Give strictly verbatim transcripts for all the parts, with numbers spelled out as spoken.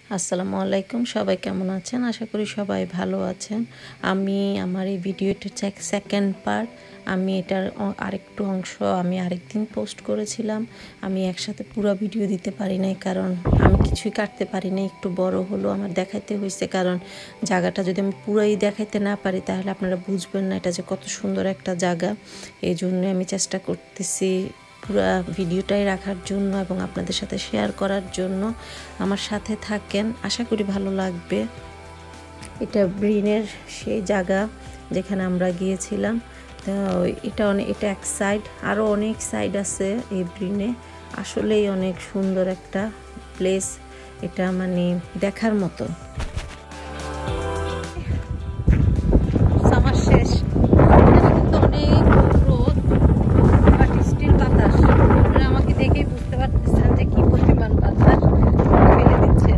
আসসালামু আলাইকুম, সবাই কেমন আছেন? আশা করি সবাই ভালো আছেন। আমি আমার এই ভিডিওটার সেকেন্ড পার্ট, আমি এটার আরেকটু অংশ আমি আরেকদিন পোস্ট করেছিলাম। আমি একসাথে পুরো ভিডিও দিতে পারি নাই, কারণ আমি কিছুই কাটতে পারি না। একটু বড় হলো আমার দেখাইতে হয়েছে, কারণ জায়গাটা যদি আমি পুরোই দেখাইতে না পারি তাহলে আপনারা বুঝবেন না এটা যে কত সুন্দর একটা জায়গা। এই জন্য আমি চেষ্টা করতেছি পুরো ভিডিওটাই রাখার জন্য এবং আপনাদের সাথে শেয়ার করার জন্য। আমার সাথে থাকেন, আশা করি ভালো লাগবে। এটা ব্রিনের সেই জায়গা যেখানে আমরা গিয়েছিলাম। তো এটা অনেক এটা এক সাইড, আরও অনেক সাইড আছে এই ব্রিনে। আসলেই অনেক সুন্দর একটা প্লেস, এটা মানে দেখার মতো। আমার শেষ কিন্তু অনেক রোদ, বাট স্টিল বাতাস। আমাকে দেখেই বুঝতে পারতেছেন যে কি পরিমাণ বাতাস ফেলে দিচ্ছে।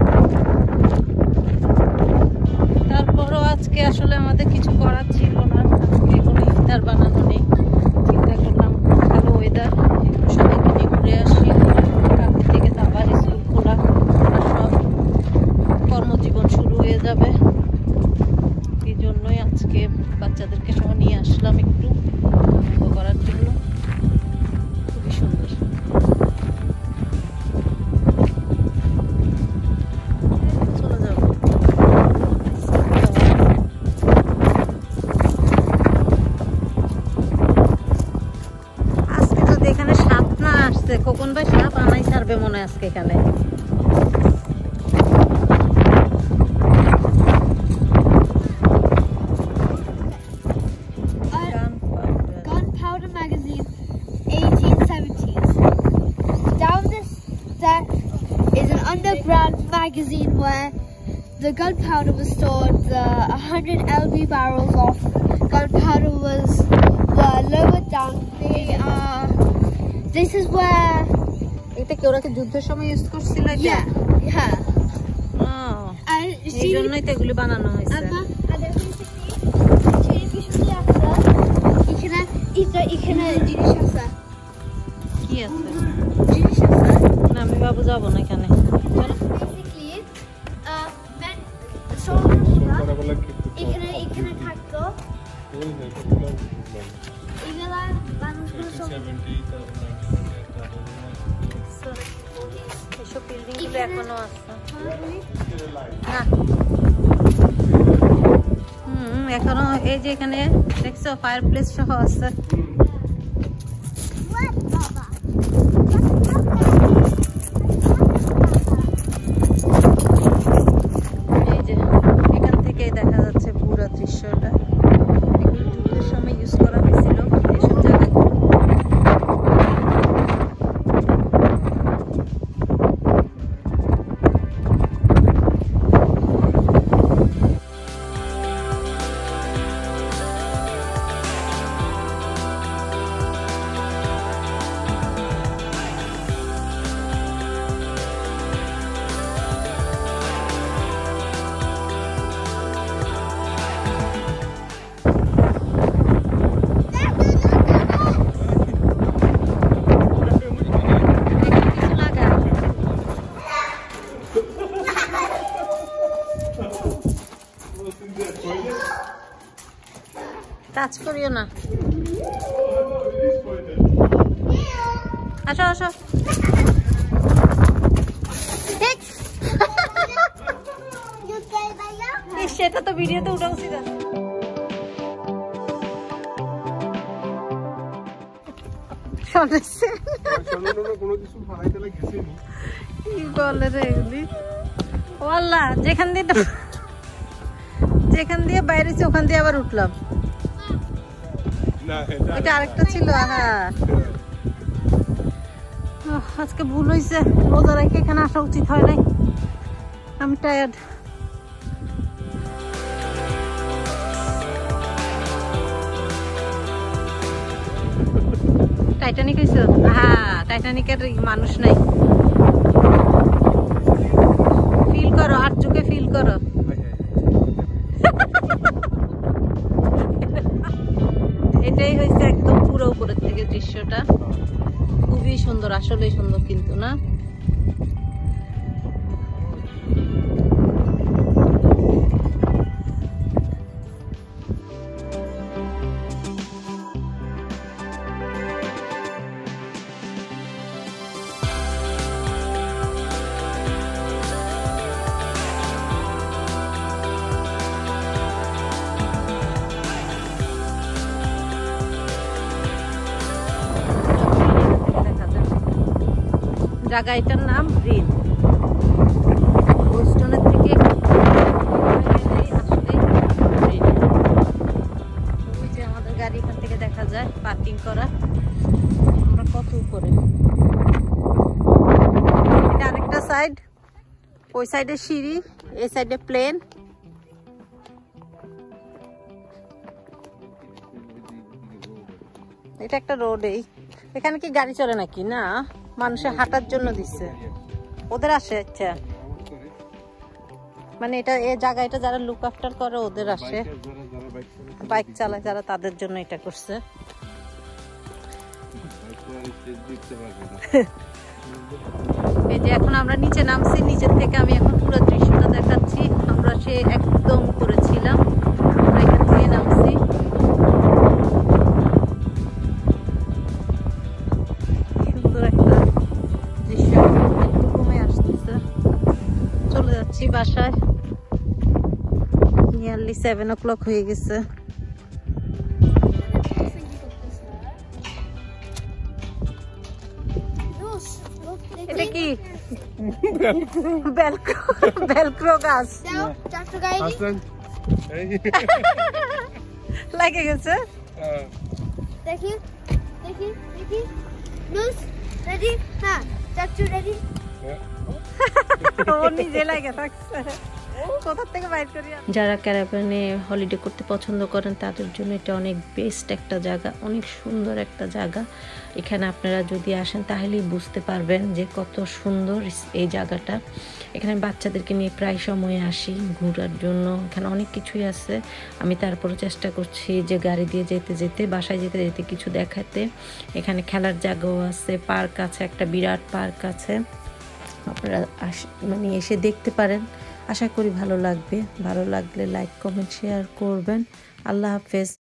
তারপরও আজকে আসলে আমাদের কিছু করার ছিল না, আজকে কোনো ইফতার বানানো নেই। চিন্তা করলাম ভালো ওয়েদার, একটু সবাইকে নিয়ে ঘুরে আসি। কালকে থেকে তো আবার স্কুল খোলা, সব কর্মজীবন শুরু হয়ে যাবে। এই জন্যই আজকে বাচ্চাদেরকে সহ নিয়ে আসলাম একটু করার জন্য। খুবই সুন্দর। চলে যাব। আজকে যদি এখানে সাপ না আসছে, খোকন ভাই সাপ আনাই ছাড়বে মনে আজকে এখানে। Underground magazine where the gunpowder was stored. The one hundred L B barrels of gunpowder was were lowered down. They are. This is where. এটা কি ওরা কি যুদ্ধের সময় ইউজ করছিল এটা? Yeah, yeah. ও, এই জন্যই তো এগুলো বানানো হয়েছে। এখানে এটা এখানে জিনিস আছে। কি আছে? জিনিস আছে। না, আমি বাবু যাবো না এখানে। চলো। Basically, uh, men soldiers এখানে এখানে থাকতো। এগুলা মানুষগুলো সব এসব বিল্ডিং গুলো এখনো আছে। না, হুম, এখনো এই যে এখানে দেখছো ফায়ার প্লেস সহ আছে। এই যে এখান থেকে দেখা যাচ্ছে পুরো দৃশ্যটা। এগুলো যুদ্ধের সময় ইউজ করা হয়েছিল এসব জায়গাগুলো। টাচ করিও না। আসো আসো। সেটা তো ভিডিওতে উঠা উচিত। যেখান দিয়ে যেখান দিয়ে বাইরেছি ওখান দিয়ে আবার উঠলাম। এটা আরেকটা ছিল। হ্যাঁ, আজকে ভুল হয়েছে, রোজা রেখে এখানে আসা উচিত হয় নাই। আমি টায়ার্ড। টাইটানিক হয়েছে? হ্যাঁ, টাইটানিকের মানুষ নাই। ফিল করো, আর চোখে ফিল করো। এটাই হয়েছে একদম পুরো উপরের থেকে দৃশ্যটা। খুবই সুন্দর, আসলেই সুন্দর কিন্তু না। জায়গাটার নাম ব্রিন। ওয়েস্টনের থেকে ওই যে আমাদের গাড়ি এখান থেকে দেখা যায় পার্কিং করা। আমরা কত উপরে, এটা আরেকটা সাইড, ওই সাইডে সিঁড়ি, এই সাইডে প্লেন। এটা একটা রোড। এই এখানে কি গাড়ি চলে নাকি? না, মানুষের হাঁটার জন্য দিচ্ছে। ওদের আসে, আচ্ছা মানে এটা এই জায়গাটা যারা লুক আফটার করে ওদের আসে, বাইক চালায় যারা, তাদের জন্য এটা করছে। এই যে এখন আমরা নিচে নামছি, নিচের থেকে আমি এখন পুরো দৃশ্যটা দেখাচ্ছি। আমরা সে একদম উপরে ছিলাম, আমরা এখান থেকে নামছি। সুন্দর একটা দৃশ্য, একটু কমে আসতেছে। চলে যাচ্ছি বাসায়, নিয়ারলি সেভেন ও ক্লক হয়ে গেছে। এটা কি বেলক্রো গাছ লাগে গেছে। দেখি দেখি দেখি লুজ রেডি। হ্যাঁ চাচু রেডি। ও নিজে লাগে থাকছে, কোথা থেকে বাইর করি। যারা ক্যারাভানে হলিডে করতে পছন্দ করেন তাদের জন্য এটা অনেক বেস্ট একটা জায়গা, অনেক সুন্দর একটা জায়গা। এখানে আপনারা যদি আসেন তাহলেই বুঝতে পারবেন যে কত সুন্দর এই জায়গাটা। এখানে বাচ্চাদেরকে নিয়ে প্রায় সময় আসি ঘোরার জন্য। এখানে অনেক কিছুই আছে, আমি তারপরে চেষ্টা করছি যে গাড়ি দিয়ে যেতে যেতে বাসায় যেতে যেতে কিছু দেখাতে। এখানে খেলার জায়গাও আছে, পার্ক আছে, একটা বিরাট পার্ক আছে। আপনারা মানে এসে দেখতে পারেন। আশা করি ভালো লাগবে। ভালো লাগলে লাইক কমেন্ট শেয়ার করবেন। আল্লাহ হাফেজ।